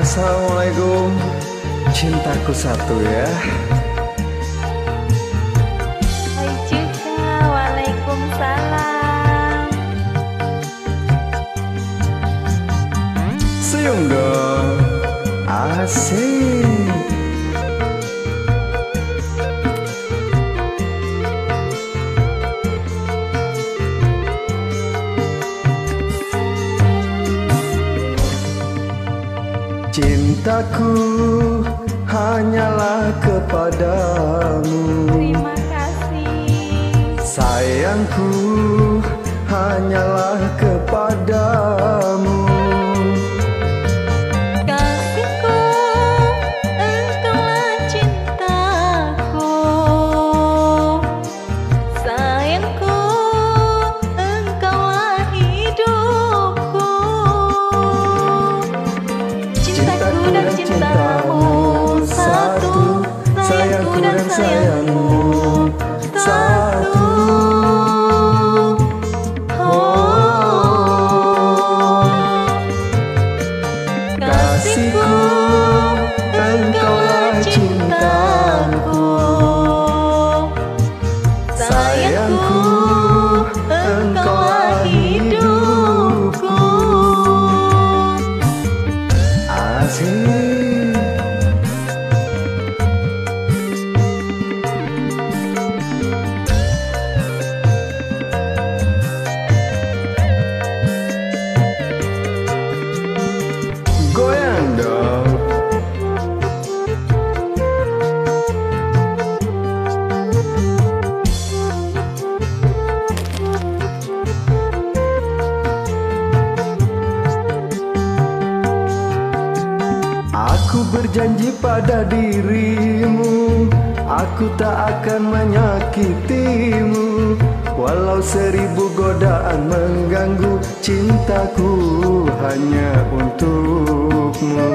Assalamualaikum, cintaku satu ya. Hai juga, waalaikumsalam. Senyum dong, asik. Cintaku hanyalah kepadamu. Terima kasih. Sayangku hanyalah kepadamu. Kasihku, engkaulah cintaku. Sayangku, engkaulah hidupku. Cintaku dan cintamu satu, sayangku dan sayangmu satu. Kasihku, engkaulah cintaku. Sayangku, engkaulah hidupku. Asik. Goyang dong. Aku berjanji pada dirimu, aku tak akan menyakitimu. Walau 1000 godaan mengganggu, cintaku hanya untukmu.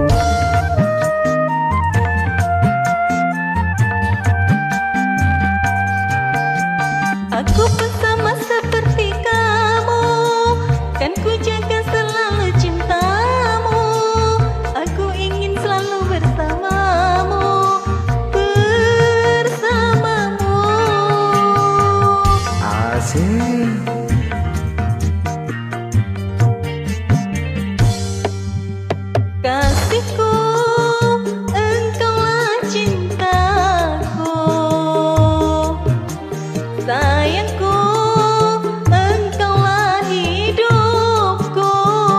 Aku pun sama seperti kamu, kan ku jaga selalu cintamu. Aku ingin selalu bersamamu, bersamamu. Asik. Kasihku, engkaulah cintaku. Sayangku, engkaulah hidupku.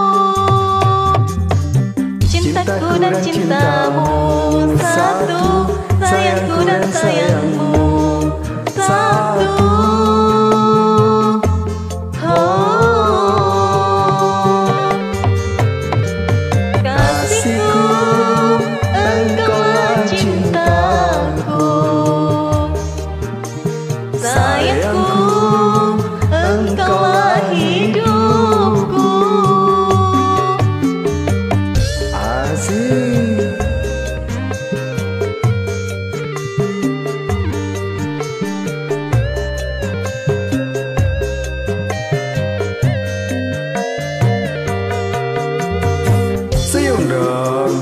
Cintaku dan cintamu satu, sayangku dan sayangmu satu. Kasihku, engkaulah cintaku. Sayangku, engkaulah hidupku. Asik. Senyum dong.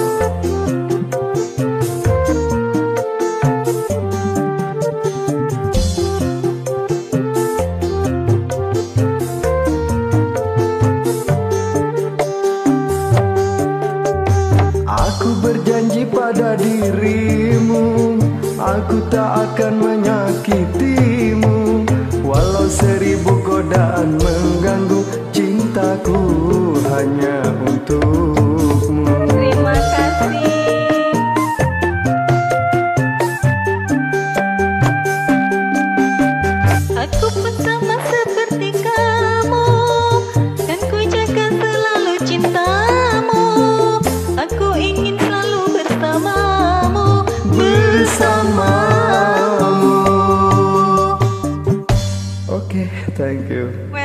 Aku berjanji pada dirimu, aku tak akan menyakitimu. Walau 1000 godaan mengganggu, cintaku hanya untukmu. Terima kasih. Aku pun sama seperti kamu, kan ku jaga selalu cintamu. Aku ingin selalu bersamamu, bersamamu. Oke, thank you.